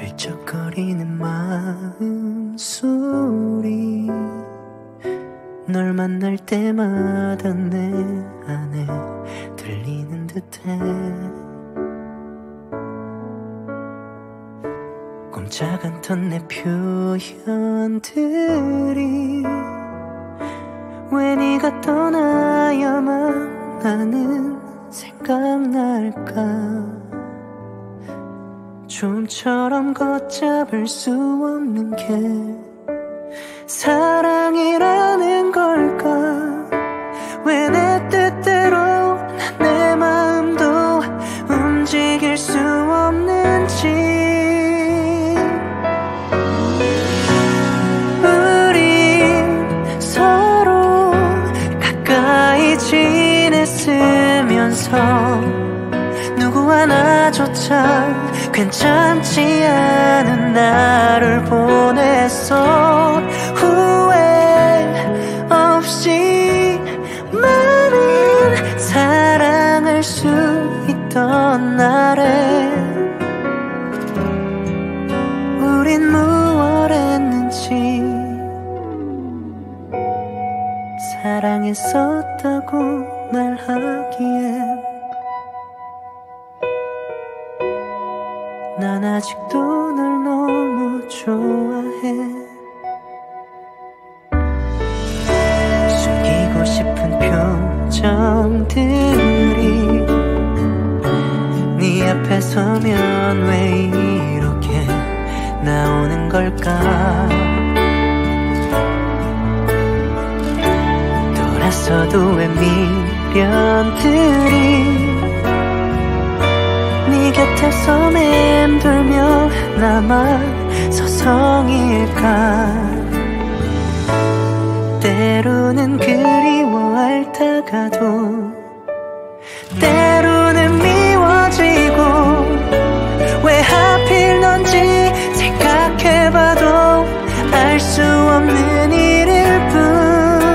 훌쩍거리는 마음 소리 널 만날 때마다 내 안에 들리는 듯해 꼼짝 않던 내 표현들이 왜 네가 떠나야만 나는 생각날까 좀처럼 걷잡을 수 없는 게 사랑이라는 걸까 왜 내 뜻대로 내 마음도 움직일 수 없는지 우린 서로 가까이 지냈으면서 누구 하나조차 괜찮지 않은 나를 보냈어 후회 없이 많은 사랑할 수 있던 날에 우린 무얼 했는지 사랑했었다고 말하기엔 난 아직도 널 너무 좋아해 숨기고 싶은 표정들이 네 앞에 서면 왜 이렇게 나오는 걸까 돌아서도 왜 미련들이 네 곁에서 맴돌며 남아 서성일까 때로는 그리워할 다가도 때로는 미워지고 왜 하필 넌지 생각해봐도 알 수 없는 일일 뿐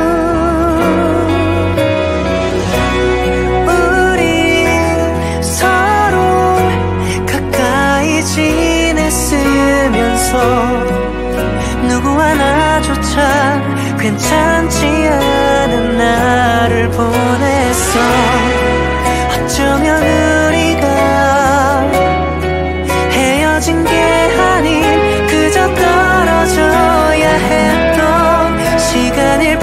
누구 하나조차 괜찮지 않은 나를 보냈어 어쩌면 우리가 헤어진 게 아닌 그저 떨어져야 했던 시간일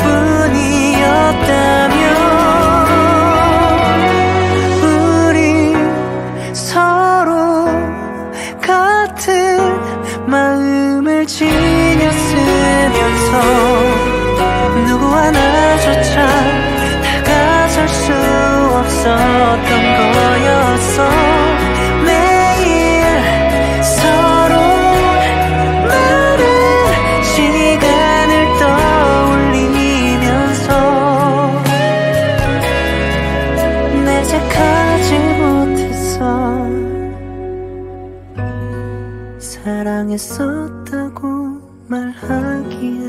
뿐이었다면 우리 서로 같은 마음을 지녔으면서 누구 하나조차 다가설 수 없었던 거였어 매일 서로 많은 시간을 떠올리면서 내색하지 못했어 사랑했었다고 말하기엔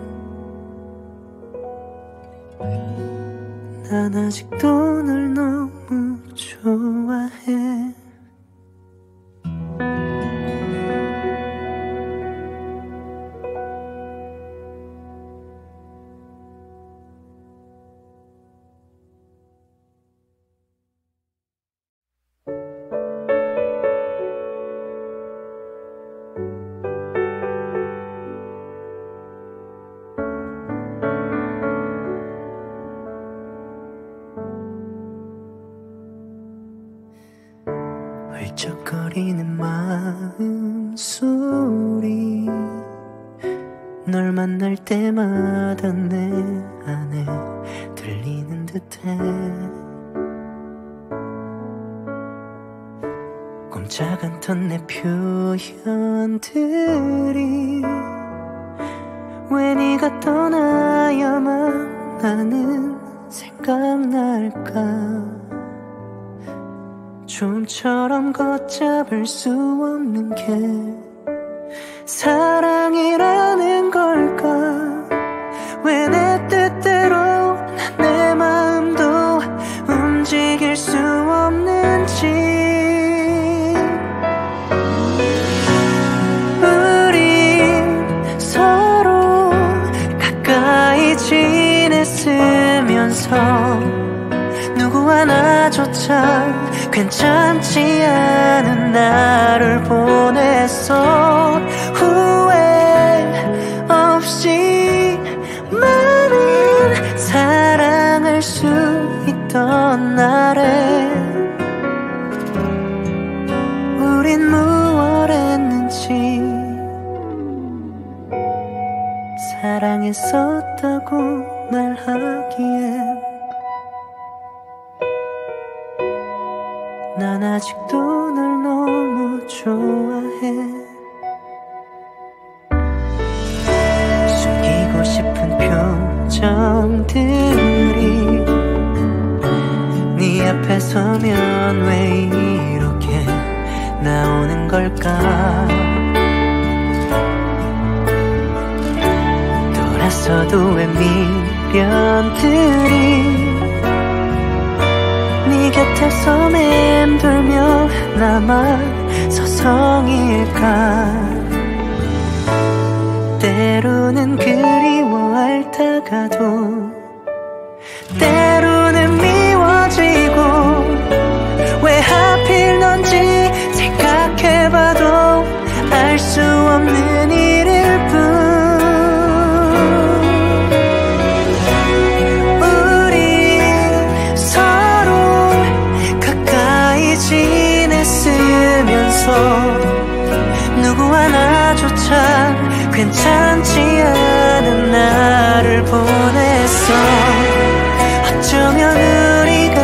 난 아직도 널 너무 좋아해 훌쩍거리는 마음 소리 널 만날 때마다 내 안에 들리는 듯해 꼼짝 않던 내 표현들이 왜 네가 떠나야만 나는 생각날까 좀처럼 걷잡을 수 없는 게 사랑이라는 걸까 왜 내 뜻대로 내 마음도 움직일 수 없는지 나조차 괜찮지 않은 나를 보냈어. 후회 없이 많은 사랑할 수 있던 날에 우린 무얼 했는지. 사랑했었다고 말하기엔 난 아직도 널 너무 좋아해. 숨기고 싶은 표정들이 네 앞에 서면 왜 이렇게 나오는 걸까. 돌아서도 왜 미련들이 네 곁에서 맴돌며 남아 서성일까. 때로는 그리워할 다가도 때로는 미워지고 왜 하필 넌지 생각해봐도 알 수 없는 일일 뿐. 우리 서로 가까이 지냈으면서 누구 하나조차 괜찮지 않은 나를 보냈어. 어쩌면 우리가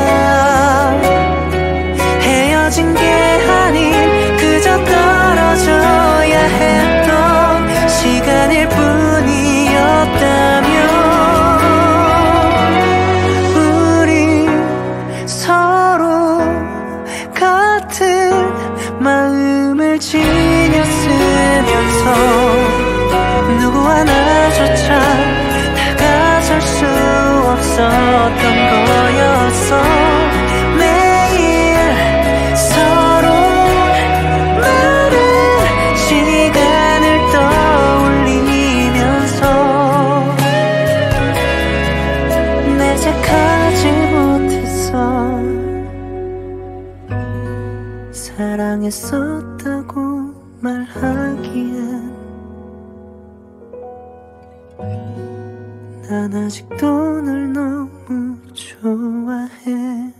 헤어진 게 아닌 그저 떨어져야 했던 시간일 뿐이었다면 우리 서로 같은 마음을 지녔으면서 누구 하나조차 다가설 수 없었던 거였어. 매일 서로 많은 시간을 떠올리면서 내색하지 못했어. 사랑했었다고 말하기엔 난 아직도 널 너무 좋아해.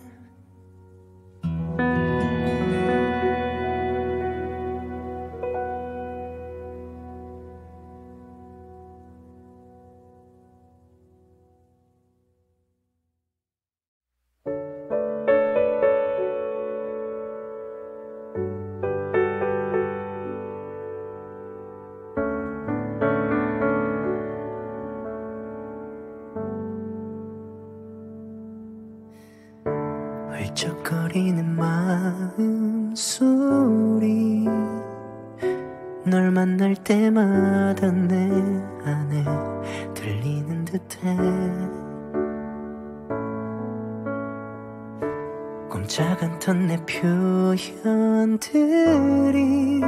훌쩍거리는 마음 소리 널 만날 때마다 내 안에 들리는 듯해. 꼼짝 않던 내 표현들이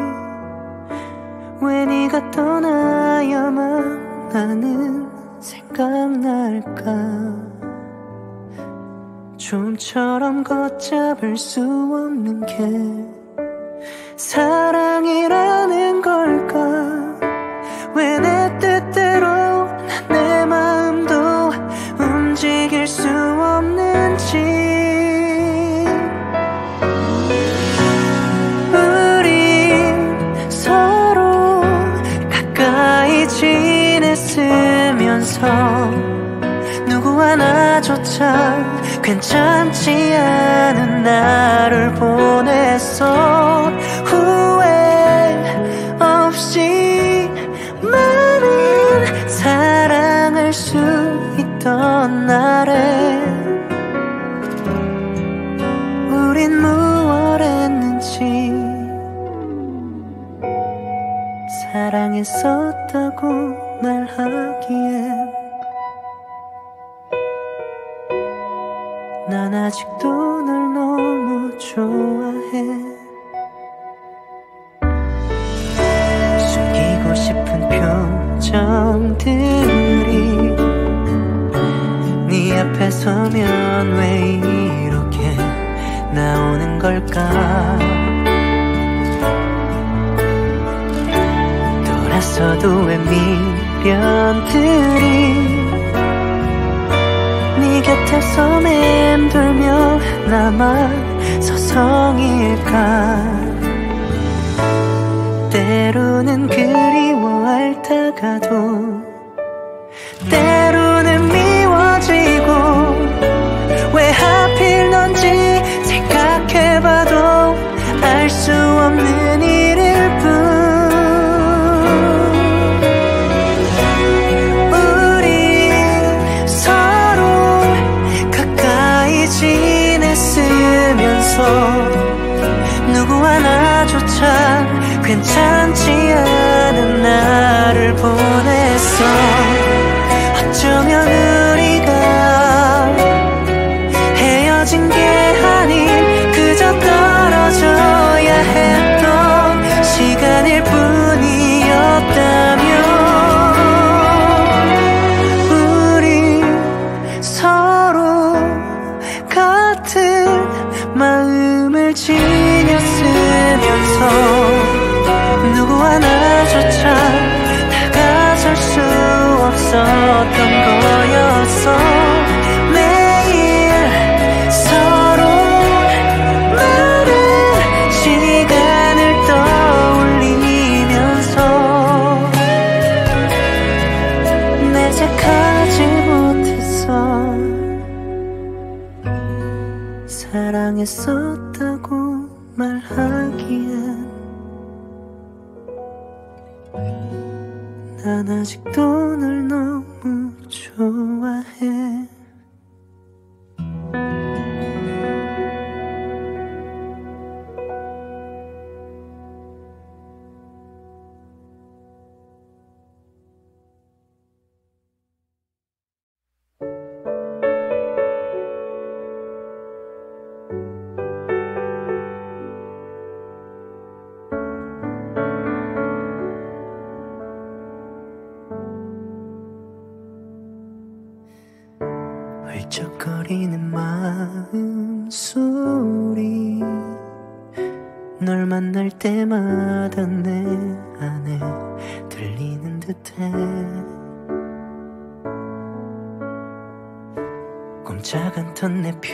왜 네가 떠나야만 나는 생각날까. 좀처럼 걷잡을 수 없는 게 사랑이라는 걸까. 왜 내 뜻대로 내 마음도 움직일 수 없는지. 우리 서로 가까이 지냈으면서 누구 하나조차 괜찮지 않은 나를 보냈어. 후회 없이 많은 사랑할 수 있던 날에 우린 무얼 했는지. 사랑했었다고 말하기엔 난 아직도 널 너무 좋아해. 숨기고 싶은 표정들이 네 앞에 서면 왜 이렇게 나오는 걸까? 돌아서도 왜 미련들이 네 곁에서 맴돌며 남아 서성일까? 때로는 그리워할 다가도 때로는 미워지고 왜 하필 넌지 생각해봐도 알 수 없는 일일 뿐. 우리 서로 가까이 지냈으면서 누구 하나조차 괜찮지 않은 나를 보냈어. 어쩌면 우리가 헤어진 게 아닌 그저 떨어져야 했던 시간일 뿐이었다면 우리 서로 같은 마음을 지녔으면서 누구 하나조차 다가설 수 없었던 거였어. 매일 서로 많은 시간을 떠올리면서 내색하지 못했어. 사랑했었다고 말하기엔 난 아직도 널 너무 좋아해. 훌쩍거리는 마음 소리 널 만날 때마다 내 안에 들리는 듯해. 꼼짝 않던 내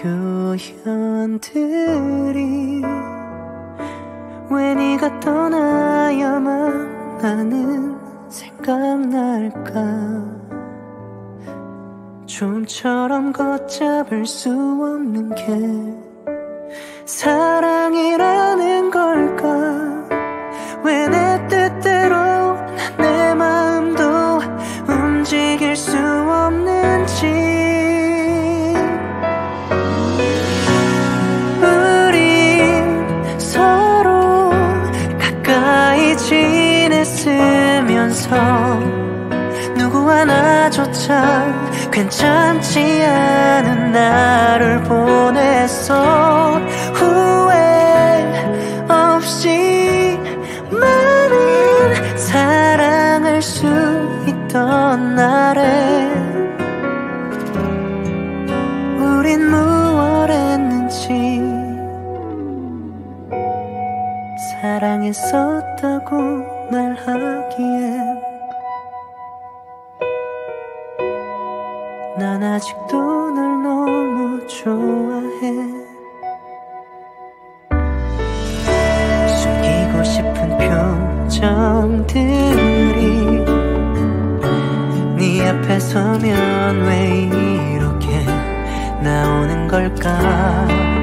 표현들이 왜 네가 떠나야만 나는 생각날까? 좀처럼 걷잡을 수 없는 게 사랑이라는 걸까? 왜 내 뜻대로 내 마음도 움직일 수 없는지. 우리 서로 가까이 지냈으면서 누구 하나조차 괜찮지 않은 나를 보냈어. 후회 없이 많은 사랑할 수 있던 날에 우린 무얼 했는지. 사랑했었다고 말하기엔 난 아직도 널 너무 좋아해. 숨기고 싶은 표정들이 네 앞에 서면 왜 이렇게 나오는 걸까?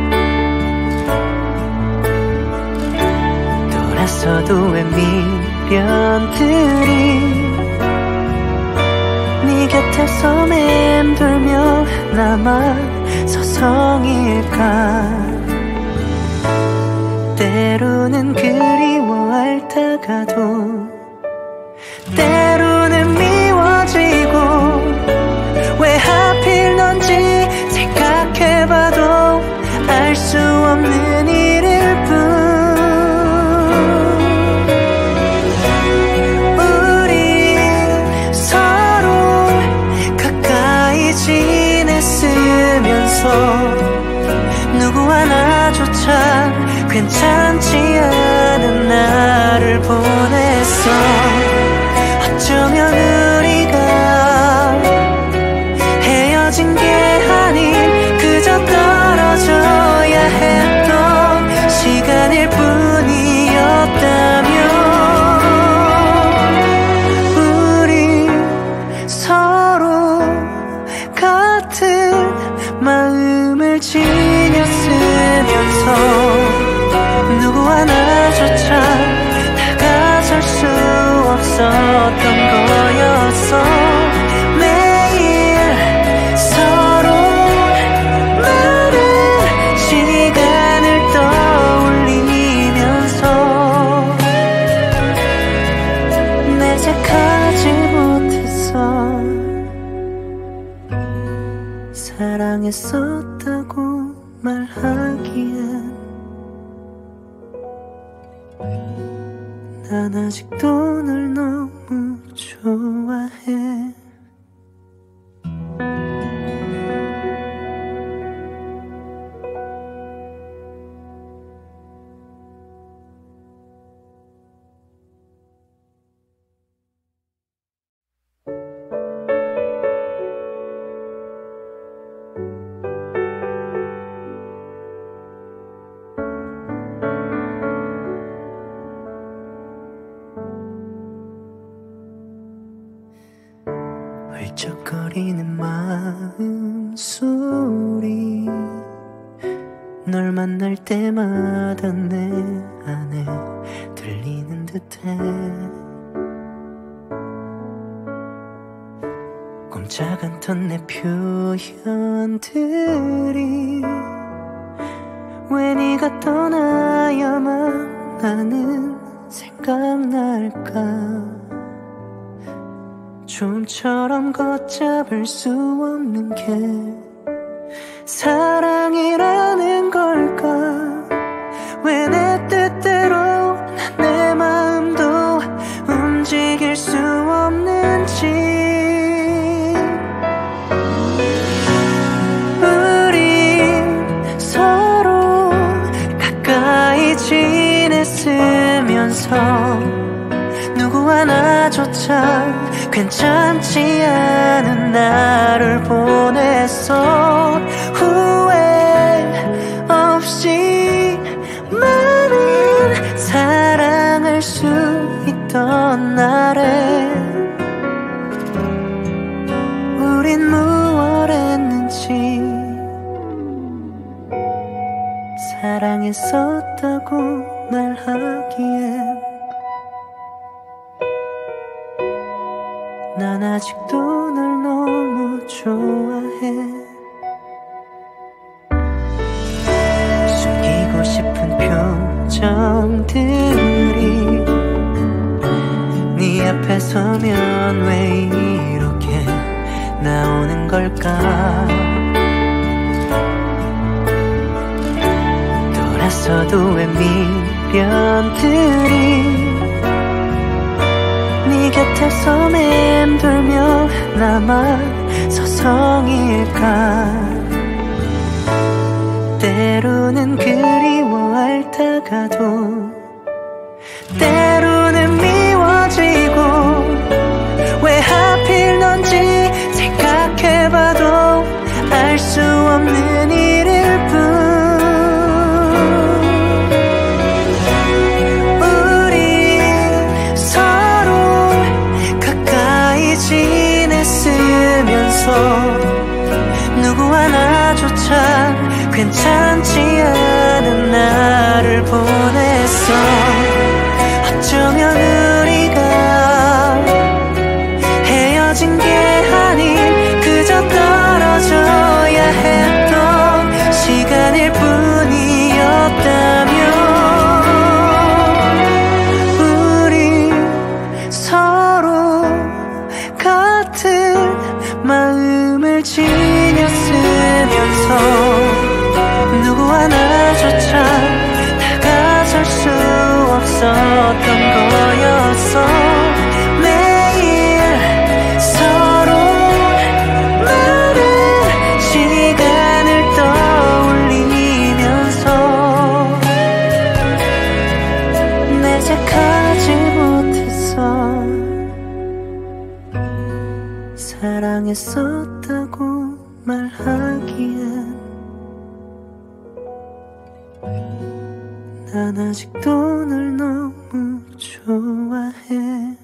돌아서도 왜 미련들이 네 곁에서 맴돌며 남아 서성일까? 때로는 그리워할 다가도 때로는 미워지고 왜 하필 넌지 생각해봐도 알 수 없는 일일 뿐. 우리 서로 가까이 지냈으면서 누구 하나조차 없었던 거였어. 매일 서로 많은 시간을 떠올리면서 내색하지 못했어. 사랑했었다고 말하기엔 난 아직도 널 너무 좋아해. 훌쩍거리는 마음소리 널 만날 때마다 내 안에 들리는 듯해. 꼼짝 않던 내 표현들이 왜 네가 떠나야만 나는 생각날까. 좀처럼 걷잡을 수 없는 게 사랑이라는 걸까. 왜 내 뜻대로 내 마음도 움직일 수 없는지. 우린 서로 가까이 지냈으면서 누구 하나조차 괜찮지 않은 나를 보냈어. 후회 없이 많은 사랑할 수 있던 날에 우린 무얼 했는지. 사랑했었다고 말하기엔 난 아직도 널 너무 좋아해. 숨기고 싶은 표정들이 네 앞에 서면 왜 이렇게 나오는 걸까. 돌아서도 왜 미련들이 네 곁에서 맴돌며 남아 서성일까. 때로는 그리워할다가도 때로는 미워지고 왜 하필 넌지 생각해봐도 알 수 없는 일일 뿐. 지냈으면서 누구 하나조차 괜찮지 않은 나를 보냈어. 어쩌면 우리가 헤어진 게 아닌 그저 떨어져야 했던 시간일 뿐이었다면 우리 서로 같은 마음을 지녔으면서 누구 하나조차 다가설 수 없었던 거였어. 매일 서로 많은 시간을 떠올리면서 내색하지 못했어. 사랑했었다고 말하기엔 난 아직도 널 너무 좋아해.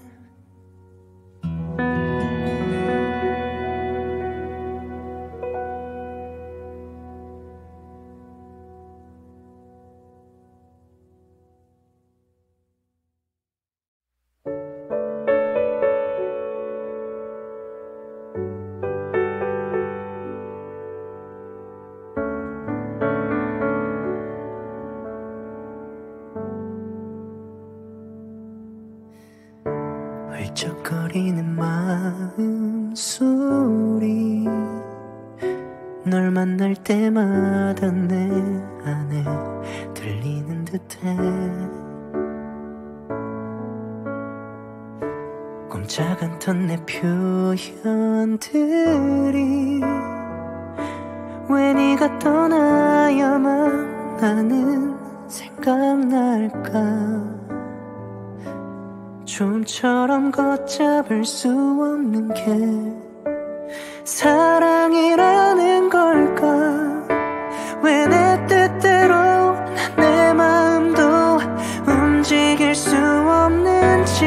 훌쩍거리는 마음 소리 널 만날 때마다 내 안에 들리는 듯해 꼼짝 않던 내 표현들이 왜 네가 떠나야만 나는 생각날까 좀처럼 걷잡을 수 없는 게 사랑이라는 걸까 왜 내 뜻대로 내 마음도 움직일 수 없는지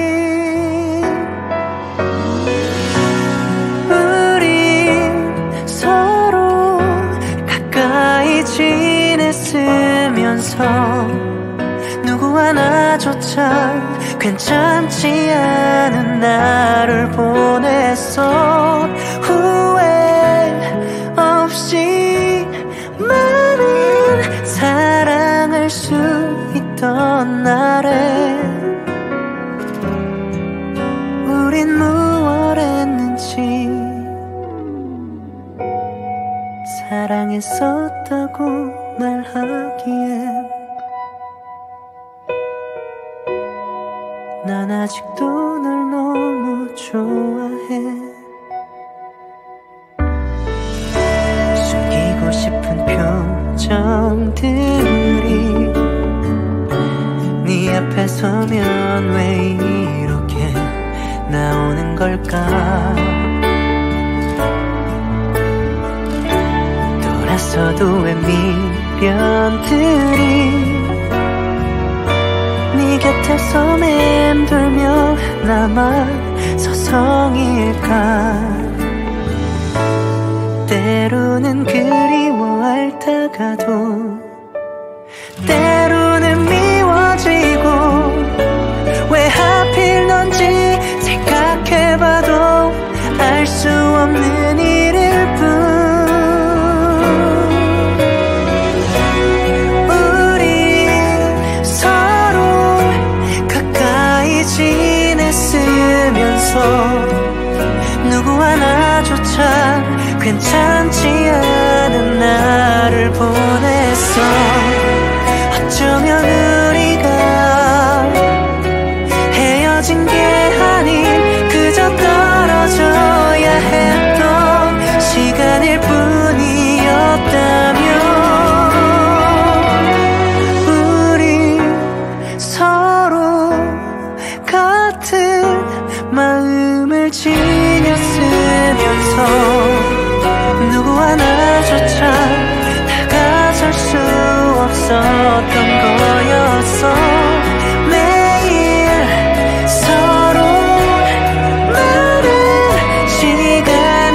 우린 서로 가까이 지냈으면서 누구 하나조차 괜찮지 않은 나를 보냈어 후회 없이 많은 사랑할 수 있던 날에 우린 무얼 했는지 사랑했었다고 말하기엔 난 아직도 널 너무 좋아해 숨기고 싶은 표정들이 네 앞에 서면 왜 이렇게 나오는 걸까 돌아서도 왜 미련들이 네 곁에서 맴돌며 나만 서성일까 때로는 그리워할다가도 때로는 미워지고 왜 하필 넌지 생각해봐도 알 수 없는 일일 뿐 지냈으면서 누구 하나조차 괜찮지 않은 나를 보냈어 어쩌면 우리가 헤어진 게 아닌 그저 떨어져야 했던 시간일 뿐이었다면 우리 서로 같은 마음을 지녔으면서 누구 하나조차 다가설 수 없었던 거였어 매일 서로 많은 시간을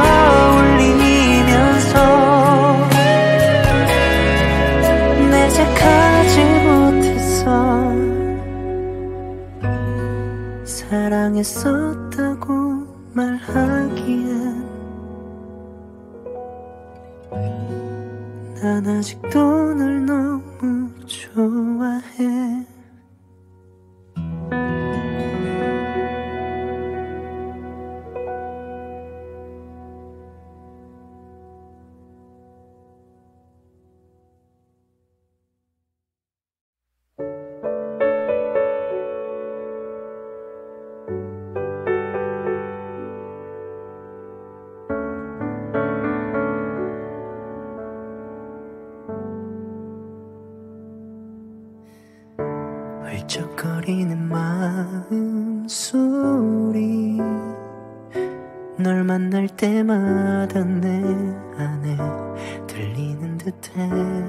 떠올리면서 내색하지 못했어 사랑했었다고 말하기엔 난 아직도 널 너무 좋아해 훌쩍거리는 마음 소리 널 만날 때마다 내 안에 들리는 듯해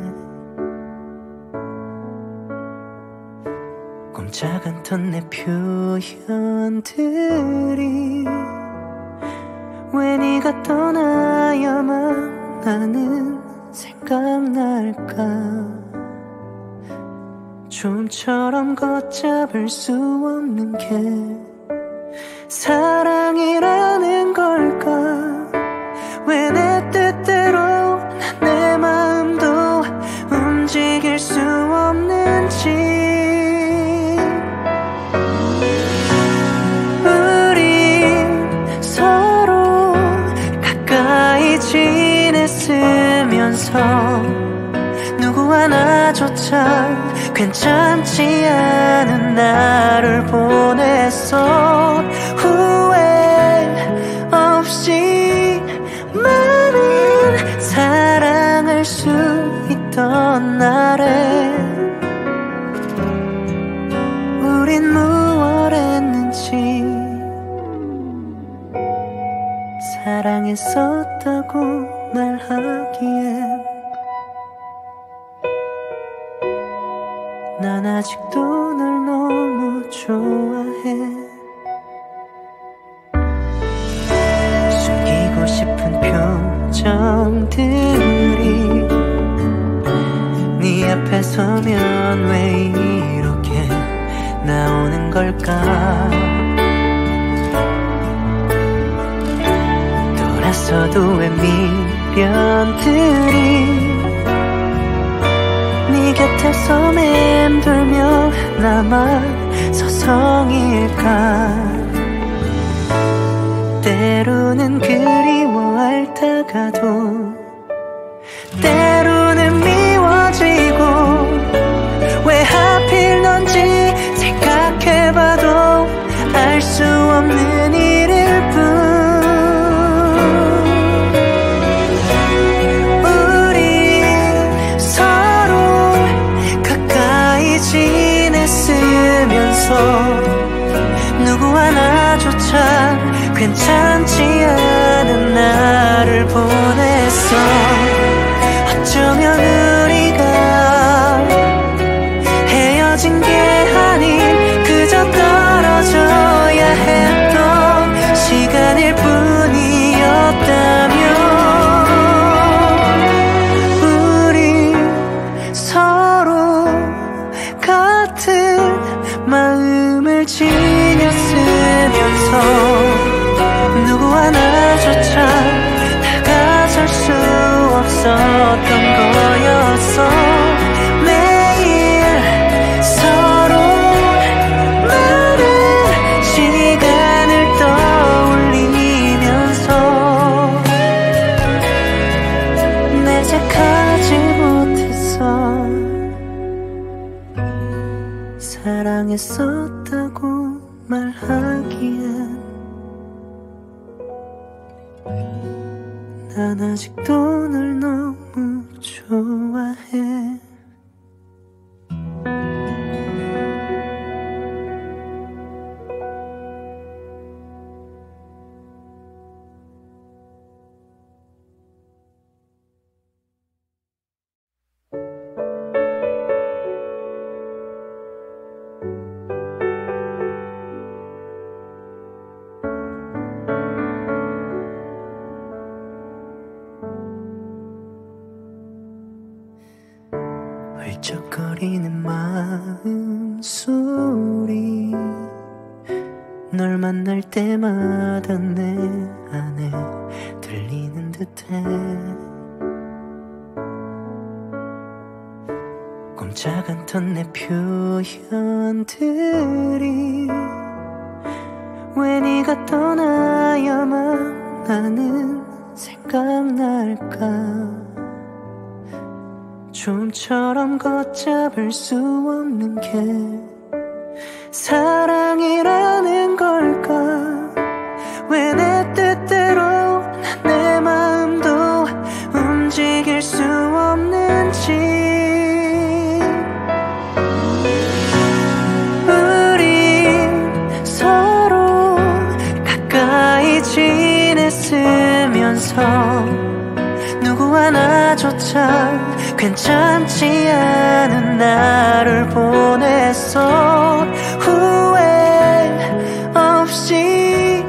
꼼짝 않던 내 표현들이 왜 네가 떠나야만 나는 생각날까 좀처럼 걷잡을 수 없는 게 사랑이라는 걸까 왜 내 뜻대로 내 마음도 움직일 수 없는지 괜찮지 않은 나를 보냈어. 후회 없이 많은 사랑할 수 있던 날에 우린 무얼 했는지 사랑했었다고 말하기엔 난 아직도 널 너무 좋아해. 숨기고 싶은 표정들이 네 앞에 서면 왜 이렇게 나오는 걸까. 돌아서도 왜 미련들이 네 곁에서 맴돌며 남아 서성일까. 때로는 그리워할 다가도 때로는 미워지고 왜 하필 넌지 생각해봐도 알 수 없는 일일 뿐. 누구 하나조차 괜찮지 않은 나를 보냈어. 어쩌면 우리가 헤어진 게 아닌 그저 떨어져야 했던 시간일 뿐이었다면 우리 서로 같은 마음을 지녔으면서 누구 하나조차 다가설 수 없었던 거였어. 매일 서로 많은 시간을 떠올리면서 내색하지 못했어. 사랑했었다고 말하기엔 난 아직도 널 너무 좋아해. 훌쩍거리는 마음 소리 널 만날 때마다 내 안에 들리는 듯해. 꼼짝 않던 내 표현들이 왜 네가 떠나야만 나는 생각날까. 좀처럼 걷잡을 수 없는 게 사랑이라는 걸까. 왜 내 뜻대로 내 마음도 움직일 수 없는지. 우린 서로 가까이 지냈으면서 누구 하나조차 괜찮지 않은 나를 보냈어. 후회 없이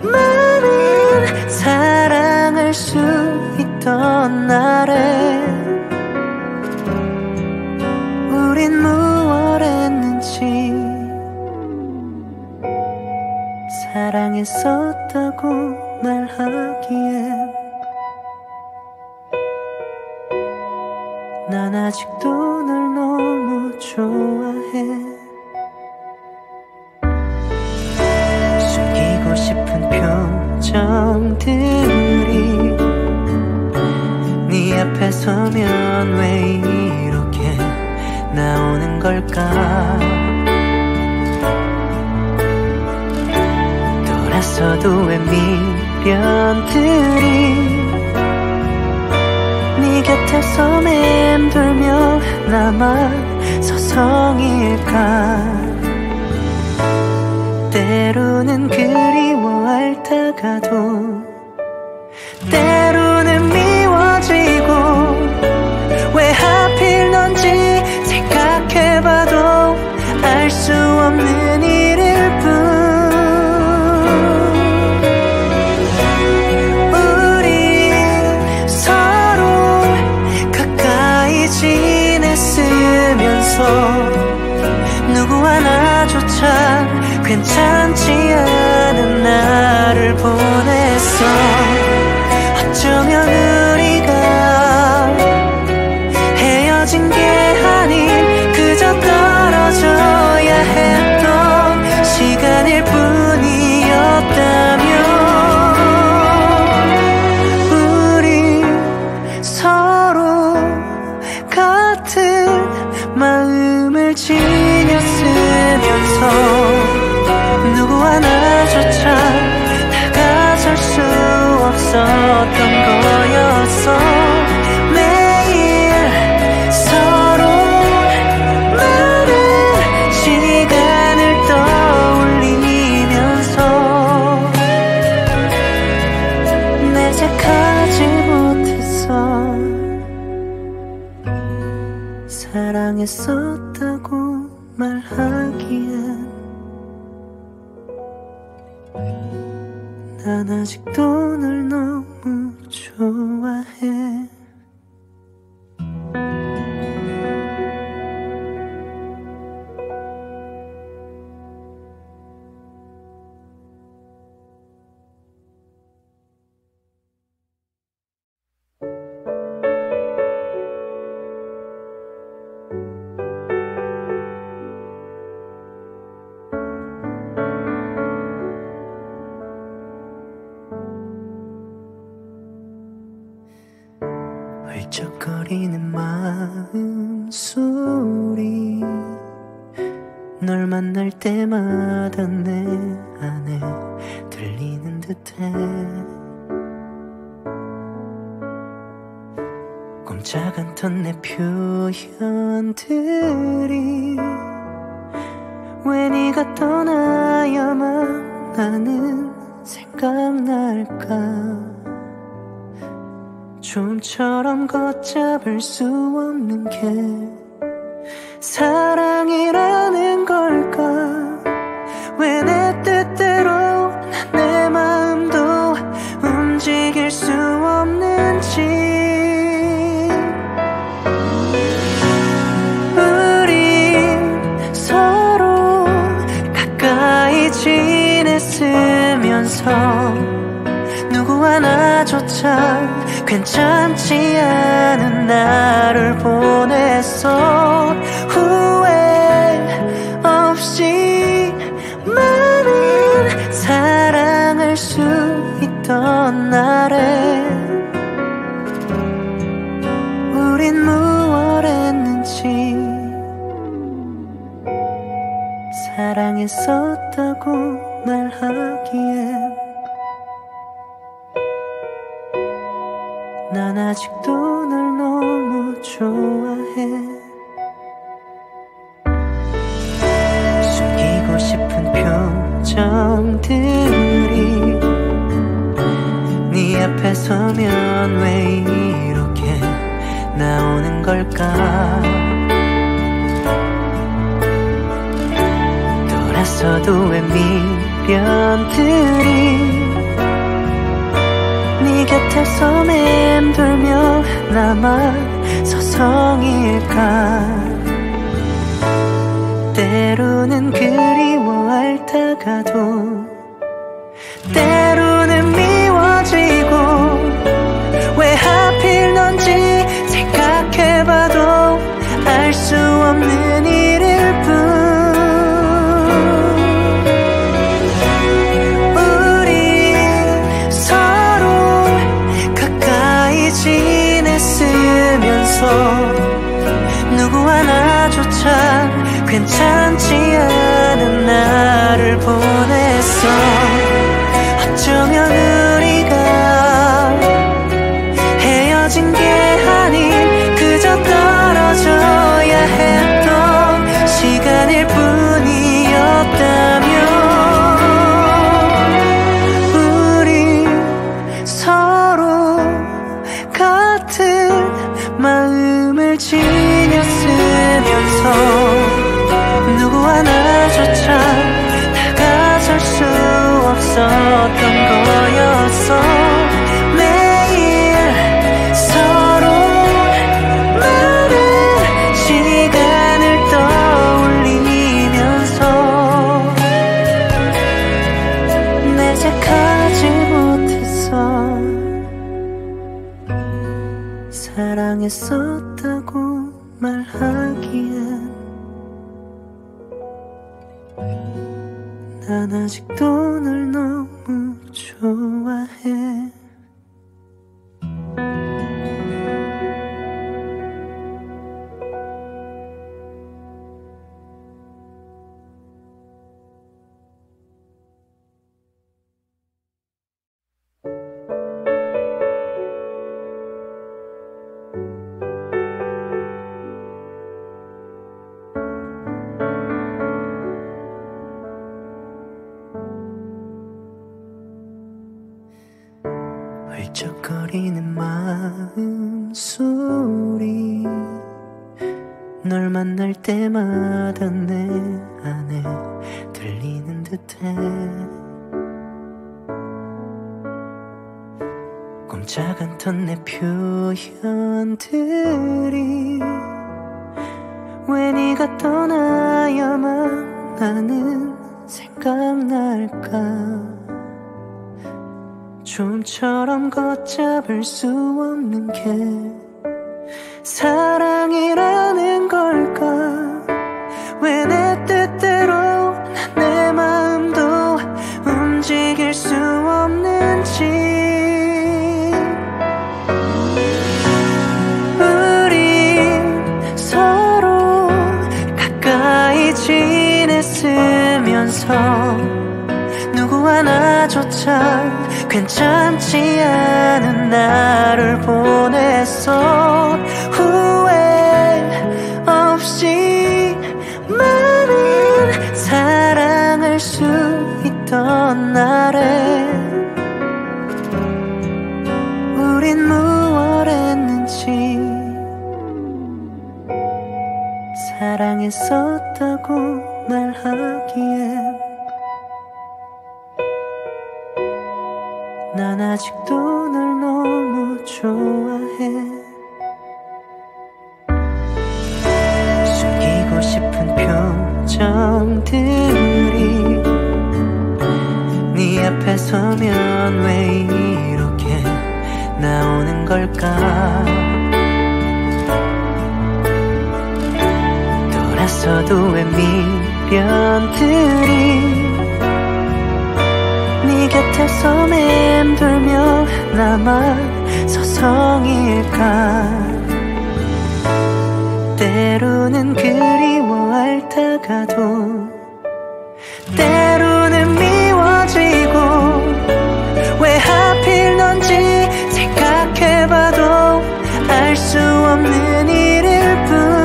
많은 사랑할 수 있던 날에 우린 무얼 했는지 사랑했었다고 말하기엔 난 아직도 널 너무 좋아해. 숨기고 싶은 표정들이 네 앞에 서면 왜 이렇게 나오는 걸까? 돌아서도 왜 미련들이 네 곁에서 맴돌며 남아 서성일까? 때로는 그리워할다가도 때로는 미워지고 왜 하필 넌지 생각해봐도 알 수 없는 일일 뿐. 우리 서로 가까이 지냈으면서 누구 하나조차 괜찮지 않은 나를 보냈어. 어쩌면 우리가 헤어진 게 아닌 그저 떨어져야 했던 시간일 뿐이었다면 우리 서로 같은 마음을 지녔으면서 누구 하나조차 다가설 수 없었던 거였어. 매일 서로 많은 시간을 떠올리면서 내색하지 못했어. 사랑했었다고 말하기엔 난 아직도 널 너무 좋아해. 훌쩍거리는 마음 소리 널 만날 때마다 내 안에 들리는 듯해. 꼼짝 않던 내 표현들이 왜 네가 떠나야만 나는 생각날까? 좀처럼 걷잡을 수 없는 게 사랑이라는 걸까? 왜 내 뜻대로 내 마음도 움직일 수 없는지. 우리 서로 가까이 지냈으면서 누구 하나조차 괜찮지 않은 나를 보냈어. 후회 없이 많은 사랑할 수 있던 날에 우린 무얼 했는지. 사랑했었다고 말하기엔 난 아직도 널 너무 좋아해. 숨기고 싶은 표정들이 네 앞에 서면 왜 이렇게 나오는 걸까? 돌아서도 왜 미련들이 네 곁에서 맴돌며 남아 서성일까? 때로는 그리워할다가도 때로는 미워지고 왜 하필 넌지 생각해봐도 알 수 없는 일일 뿐. 지냈으면서 누구 하나조차 괜찮지 않은 나를 보냈어. 어쩌면 우리가 헤어진 게 아닌 그저 떨어져야 했던 시간일 뿐이었다면 우리 서로 같은 마음을 지녔으면서 누구 하나조차 다가설 수 없었던 거였어. 매일 서로 많은 시간을 떠올리면서 내색하지 못했어. 사랑했었다고 말하기엔 난 아직도 널 너무 좋아해. 훌쩍거리는 마음 소리 널 만날 때마다 내 안에 들리는 듯해. 꼼짝 않던 내 표현들이 왜 네가 떠나야만 나는 생각날까. 좀처럼 걷잡을 수 없는 게 사랑이라는 걸까. 왜 내 뜻대로 내 마음도 움직일 수 없는지. 우리 서로 가까이 지냈으면서 누구 하나조차 괜찮지 않은 나를 보냈어. 후회 없이 많은 사랑할 수 있던 날에 우린 무얼 했는지. 사랑했었다고 말하기엔 난 아직도 널 너무 좋아해. 숨기고 싶은 표정들이 네 앞에 서면 왜 이렇게 나오는 걸까. 돌아서도 왜 미련들이 네 곁에서 맴돌며 남아 서성일까. 때로는 그리워할 다가도 때로는 미워지고 왜 하필 넌지 생각해봐도 알 수 없는 일일 뿐.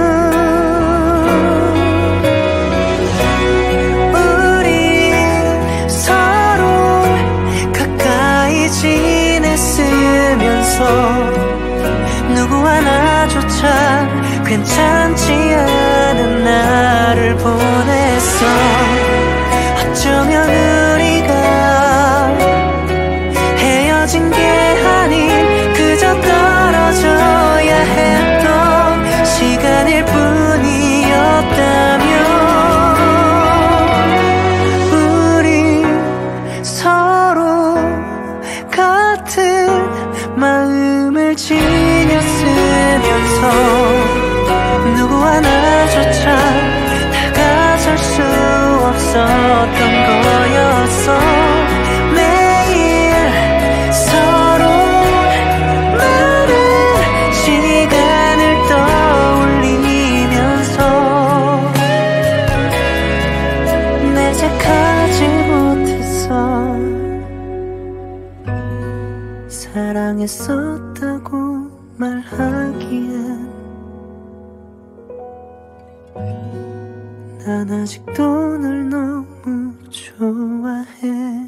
누구 하나조차 괜찮지 않은 나를 보냈어. 어쩌면 우리가 헤어진 게 아닌 그저 떨어져야 했던 시간일 뿐이었다면 우리 서로 같은 마음을 지녔으면서 누구 하나조차 다가설 수 없었던 거였어. 매일 서로 많은 시간을 떠올리면서 사랑했었다고 말하기엔 난 아직도 널 너무 좋아해.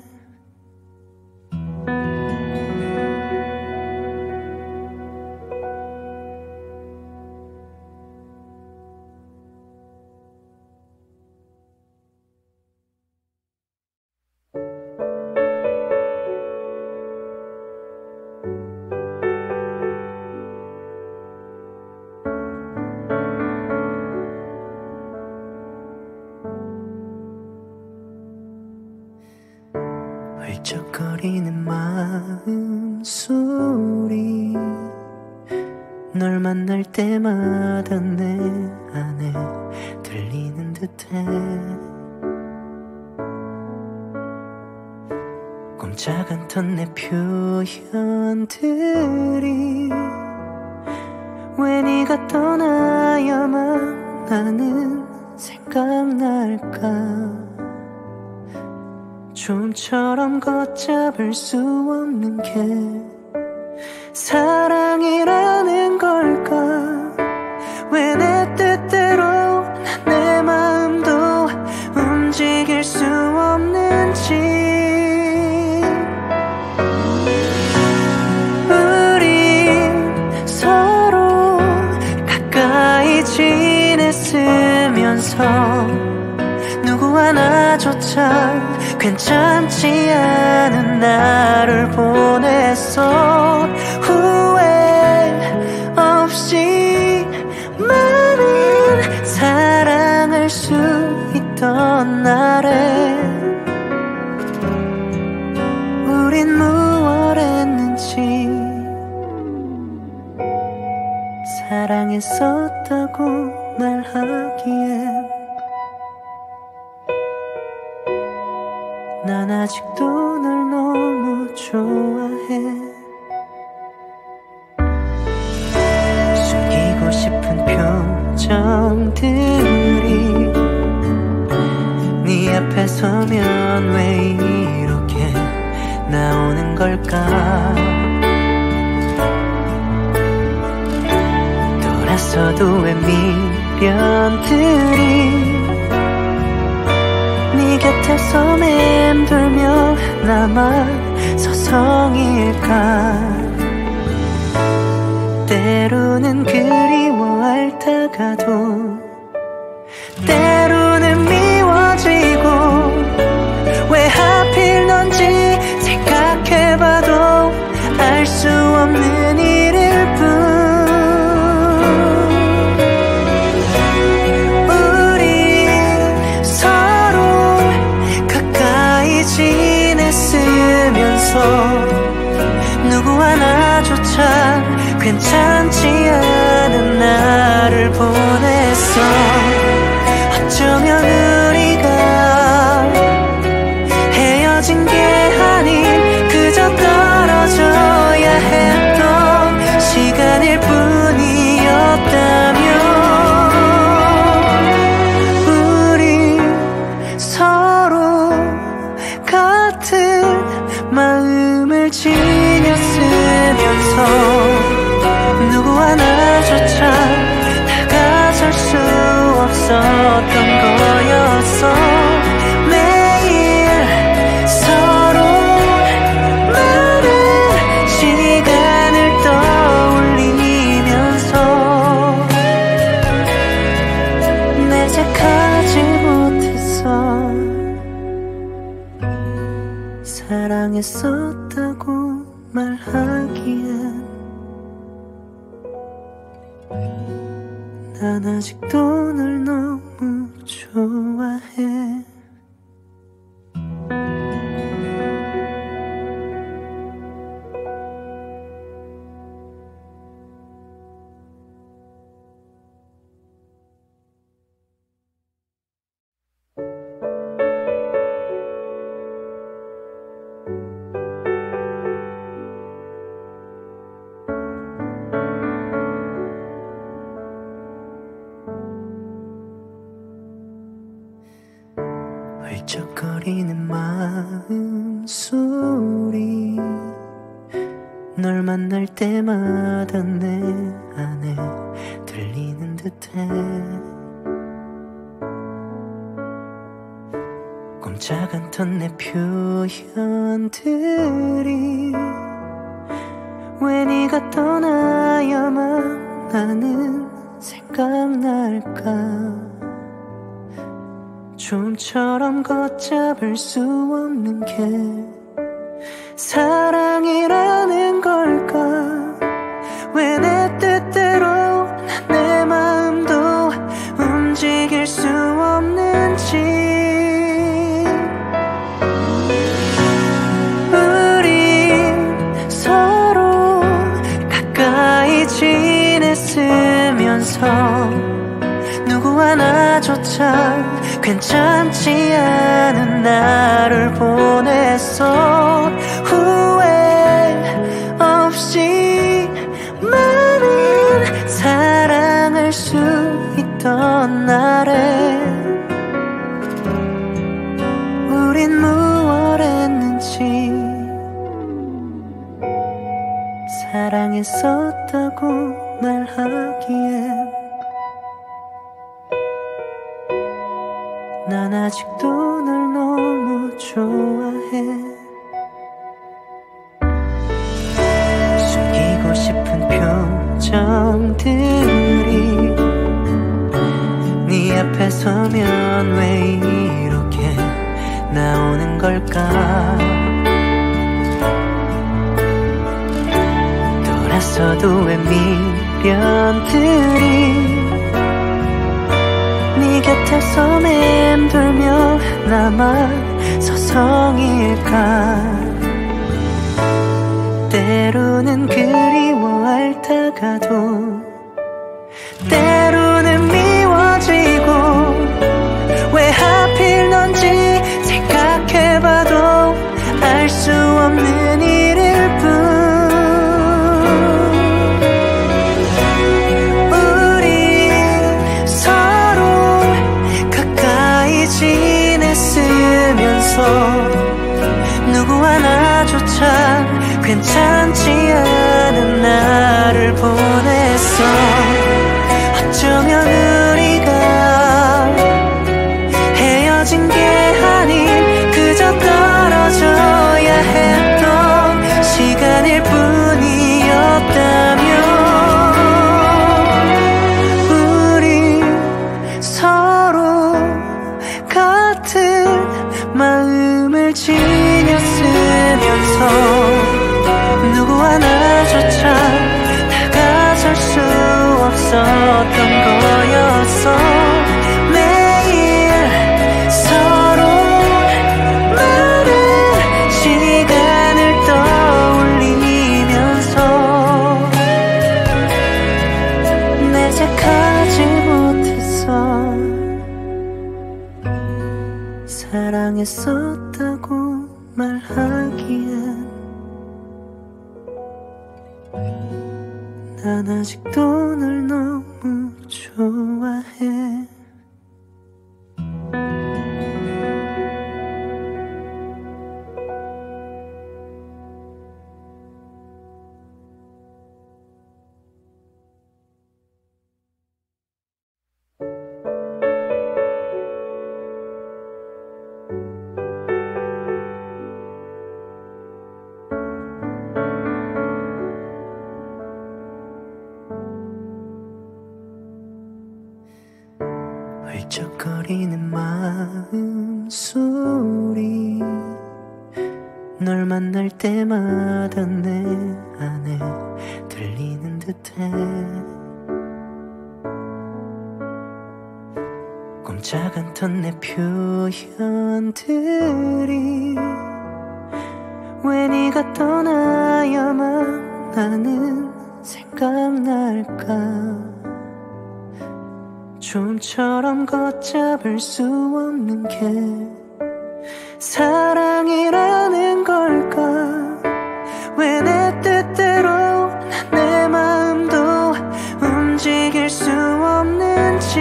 훌쩍거리는 마음 소리 널 만날 때마다 내 안에 들리는 듯해. 꼼짝 않던 내 표현들이 왜 네가 떠나야만 나는 생각날까. 좀처럼 걷잡을 수 없는 게 사랑이라는 걸까. 왜 내 뜻대로 내 마음도 움직일 수 없는지. 우린 서로 가까이 지냈으면서 누구 하나조차 괜찮지 않은 나를 보냈어. 후회 없이 많은 사랑할 수 있던 날에 우린 무얼 했는지. 사랑했었다고 말하기엔 난 아직도 널 너무 좋아해. 숨기고 싶은 표정들이 네 앞에 서면 왜 이렇게 나오는 걸까. 돌아서도 왜 미련들이 네 곁에서 맴돌며 남아 서성일까. 때로는 그리워할 다가도 때로는 미워지고 왜 하필 넌지 생각해봐도 알 수 없는 일일 뿐. 누구 하나조차 괜찮지 않은 나를 보냈어. 어쩌면 우리가 헤어진 게 아닌 그저 떨어져야 했던 시간일 뿐이었다면 우리 서로 같은 마음을 지녔으면서 누구 하나조차 다가설 수 없었던 거였어. 매일 서로 많은 시간을 떠올리면서 내색하지 못했어. 사랑했었다고 말하기엔 난 아직도 널 너무 좋아해. 훌쩍거리는 마음 소리 널 만날 때마다 내 안에 들리는 듯해. 꼼짝 않던 내 표현들이 왜 네가 떠나야만 나는 생각날까. 좀처럼 걷잡을 수 없는 게 사랑이라는 걸까. 왜 내 뜻대로 내 마음도 움직일 수 없는지. 우린 서로 가까이 지냈으면서 누구 하나조차 괜찮지 않은 나를 보냈어. 후회 없이 많은 사랑할 수 있던 날에 우린 무얼 했는지. 사랑했었다고 말하기엔 난 아직도 널 너무 좋아해. 숨기고 싶은 표정들이 네 앞에 서면 왜 이렇게 나오는 걸까. 돌아서도 왜 미련들이 네 곁에서 맴돌며 나만 서성일까. 때로는 그리워할 다가도 때로는 미워지고 왜 하필 넌지 생각해봐도 알 수 없는 일일 뿐. 지냈으면서 누구 하나조차 괜찮지 않은 나를 보냈어. 어쩌면 우리가 헤어진 게 아닌 그저 떨어져야 했던 시간일 뿐이었다면 우리 서로 같은 마음을 지녔으면서 누구 하나조차 다가설 수 없었던 거였어. 매일 서로 많은 시간을 떠올리면서 내색하지 못했어. 사랑했었다고 말하기엔 난 아직도 널 너무 좋아해. 훌쩍거리는 마음 소리 널 만날 때마다 내 안에 들리는 듯해. 꼼짝 않던 내 표현들이 왜 네가 떠나야만 나는 생각날까. 좀처럼 걷잡을 수 없는 게 사랑이라는 걸까. 왜 내 뜻대로 내 마음도 움직일 수 없는지.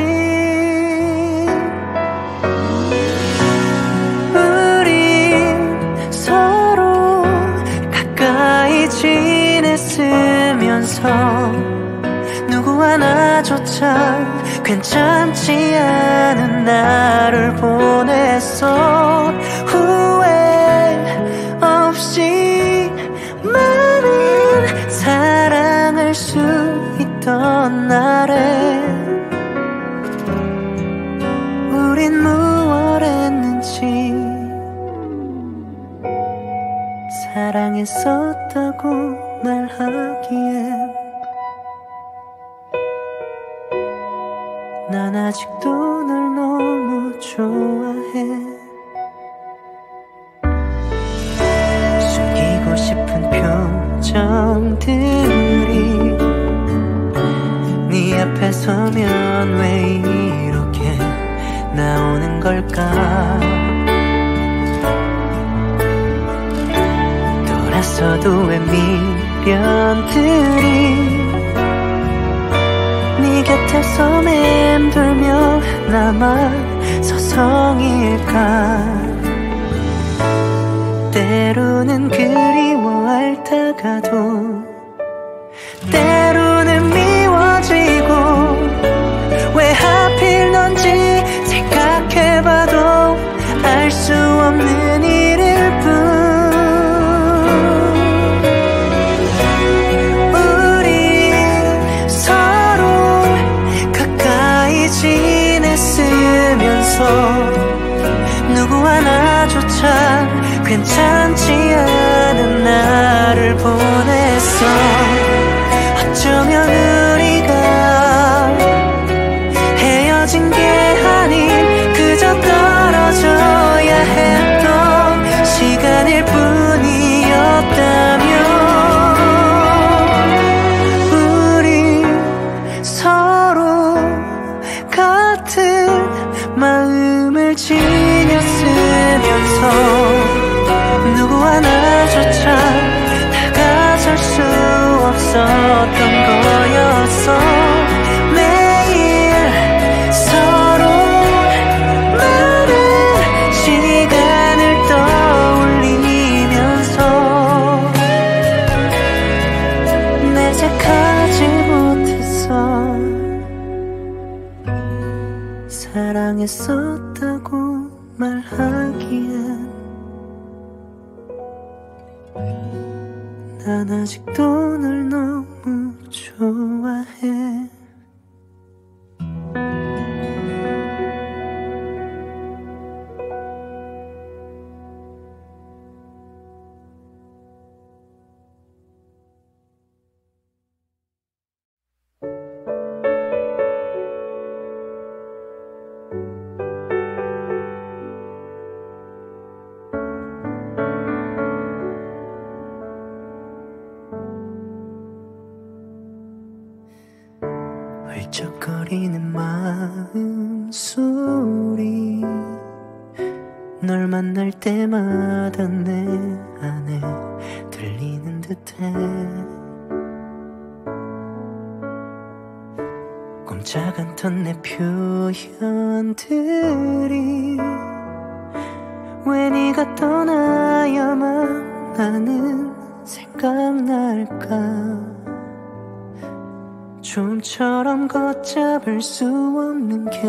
우린 서로 가까이 지내 나조차 괜찮지 않은 나를 보냈어. 후회 없이 많은 사랑할 수 있던 날에 우린 무얼 했는지. 사랑했었다고 말하기엔 난 아직도 널 너무 좋아해. 숨기고 싶은 표정들이 네 앞에 서면 왜 이렇게 나오는 걸까. 돌아서도 왜 미련들이 네 곁에서 맴돌며 남아 서성일까. 때로는 그리워할 다가도 때로는 미워지고 왜 하필 넌지 생각해봐도 알 수 없는 일일 뿐. 우리 서로 가까이 지냈으면서 누구 하나조차 괜찮지 않은 나를 보냈어. 어쩌면 우리가 헤어진 게 아닌 그저 떨어져야 했던 시간일 뿐이었다면 우리 서로 같은 마음을 지녔으면서 누구 하나조차 다가설 수 없었던 거였어. 매일 서로 많은 시간을 떠올리면서 내색하지 못했어. 사랑했었다고 말하기엔 난 아직도 널 너무 좋아해. 훌쩍거리는 마음 소리 널 만날 때마다 내 안에 들리는 듯해. 꼼짝 않던 내 표현들이 왜 네가 떠나야만 나는 생각날까. 좀처럼 걷잡을 수 없는 게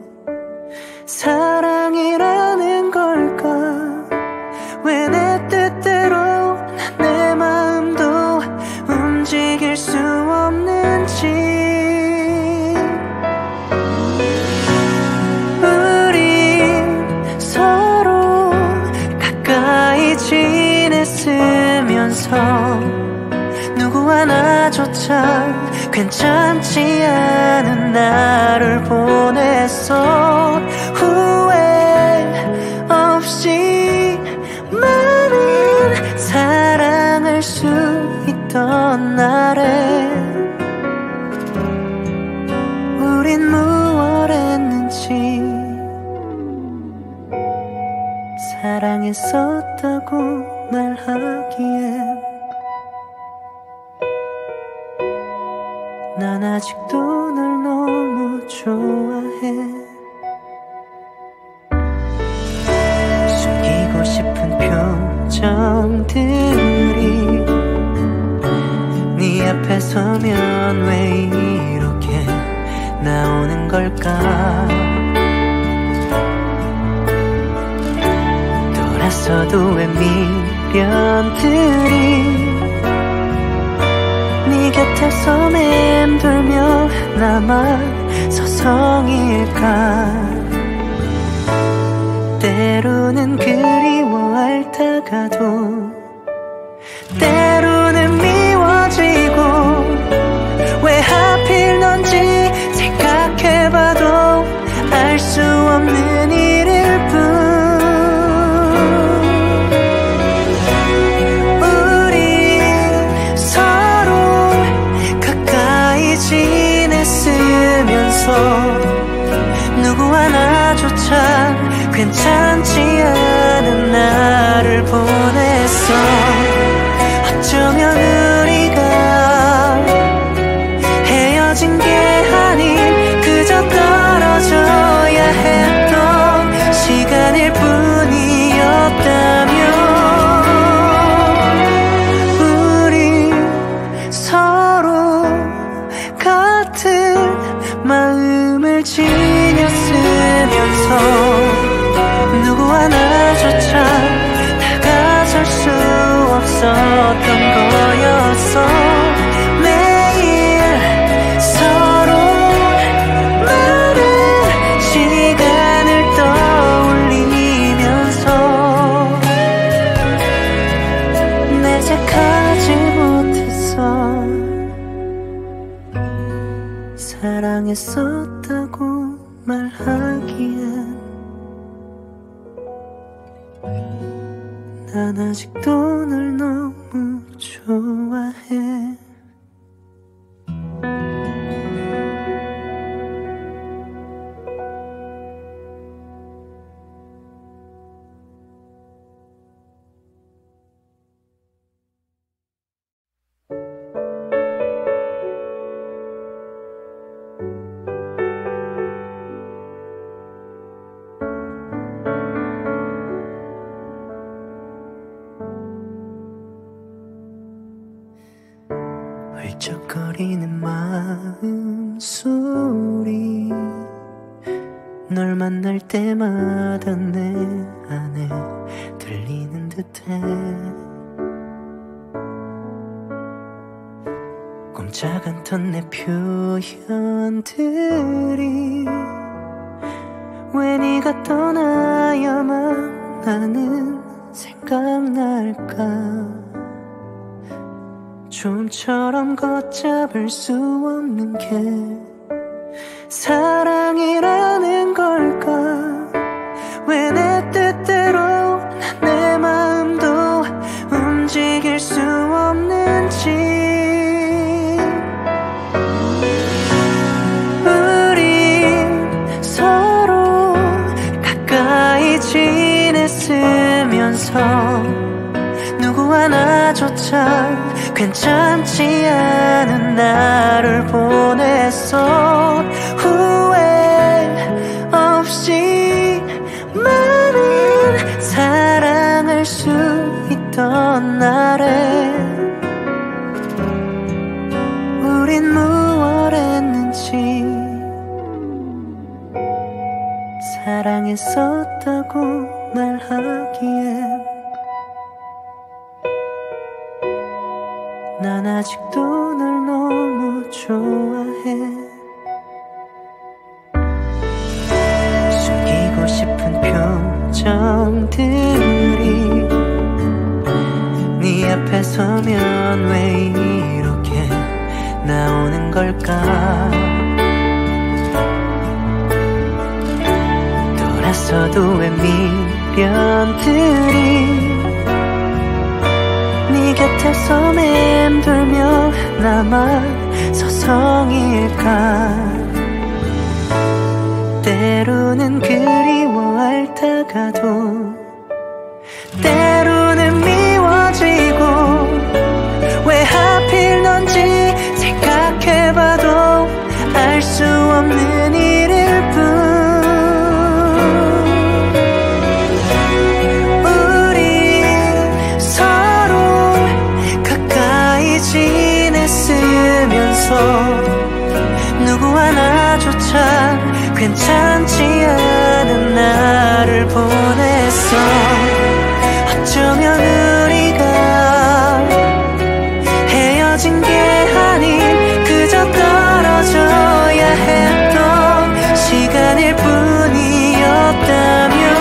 사랑이라는 걸까. 왜 내 뜻대로 내 마음도 움직일 수 없는지. 우린 서로 가까이 지냈으면서 누구 하나조차 괜찮지 않은 나를 보냈어. 후회 없이 많은 사랑할 수 있던 날에 우린 무얼 했는지. 사랑했었다고 말하기엔 난 아직도 널 너무 좋아해. 숨기고 싶은 표정들이 네 앞에 서면 왜 이렇게 나오는 걸까? 돌아서도 왜 미련들이 네 곁에서 맴돌며 남아 서성일까? 때로는 그리워할 다가도 때로는 미워지고 왜 하필 넌지 생각해봐도 알 수 없는 일일 뿐. 우리 서로 가까이 지냈으면서 누구 하나조차 괜찮지 않은 나를 보냈어. 어쩌면 우리가 헤어진 게 아닌 그저 떨어져야 했던 시간일 뿐이었다면 우리 서로 같은 마음을 지녔으면서 누구 하나조차 다가설 수 없었던 거였어. 매일 서로 많은 시간을 떠올리면서 내색하지 못했어. 사랑했었다고 말하기엔 난 아직도 널 너무 좋아해. 훌쩍거리는 마음 소리 널 만날 때마다 내 안에 들리는 듯해. 꼼짝 않던 내 표현들이 왜 네가 떠나야만 나는 생각날까? 좀처럼 걷잡을 수 없는 게 사랑이라는 걸까? 왜 내 뜻대로 내 마음도 움직일 수 없는지. 우린 서로 가까이 지냈으면서 누구 하나조차 괜찮지 않은 나를 보냈어. 후회 없이 많은 사랑할 수 있던 날에 우린 무얼 했는지. 사랑했었다고 말하기엔 난 아직도 널 너무 좋아해. 숨기고 싶은 표정들이 네 앞에 서면 왜 이렇게 나오는 걸까? 돌아서도 왜 미련들이 네 곁에서 맴돌며 남아 서성일까? 때로는 그리워할 다가도 때로는 미워지고 왜 하필 넌지 생각해봐도 알 수 없는 일일 뿐. 지냈으면서 누구 하나조차 어쩌면 우리가 헤어진 게 아닌 그저 떨어져야 했던 시간일 뿐이었다면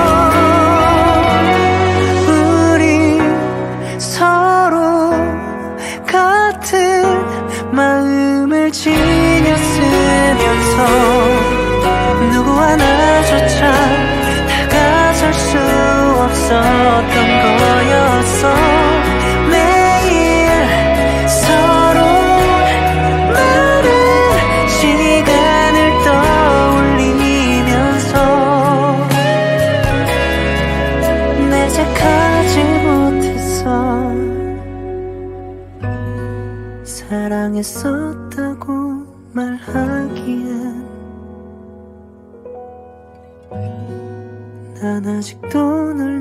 우리 서로 같은 마음을 지녔으면서 누구 하나조차 다가설 수 없었던 거였어. 매일 서로 많은 시간을 떠올리면서 내색하지 못했어. 사랑했었다고 말하기엔 난 아직도 널